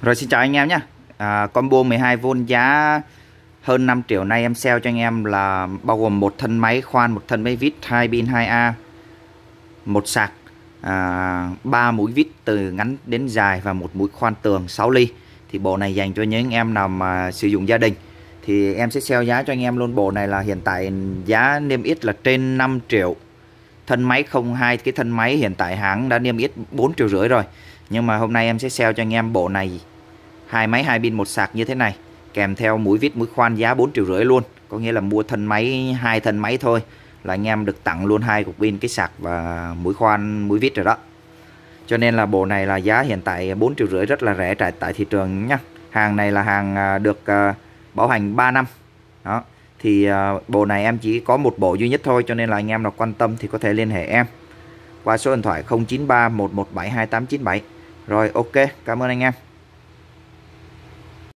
Rồi xin chào anh em nhé. Combo 12V giá hơn 5 triệu nay em sale cho anh em là bao gồm một thân máy khoan, một thân máy vít, 2 pin 2A, một sạc, 3 mũi vít từ ngắn đến dài và một mũi khoan tường 6 ly. Thì bộ này dành cho những anh em nào mà sử dụng gia đình. Thì em sẽ sale giá cho anh em luôn. Bộ này là hiện tại giá niêm yết là trên 5 triệu. Thân máy không hai, cái thân máy hiện tại hãng đã niêm yết 4,5 triệu rồi. Nhưng mà hôm nay em sẽ sale cho anh em bộ này, hai máy 2 pin 1 sạc như thế này, kèm theo mũi vít mũi khoan giá 4,5 triệu luôn. Có nghĩa là mua thân máy, hai thân máy thôi là anh em được tặng luôn 2 cục pin, cái sạc và mũi khoan mũi vít rồi đó. Cho nên là bộ này là giá hiện tại 4,5 triệu, rất là rẻ tại thị trường nhá. Hàng này là hàng được bảo hành 3 năm. Đó. Thì bộ này em chỉ có một bộ duy nhất thôi, cho nên là anh em nào quan tâm thì có thể liên hệ em qua số điện thoại 093 117 2897. Rồi, ok, cảm ơn anh em.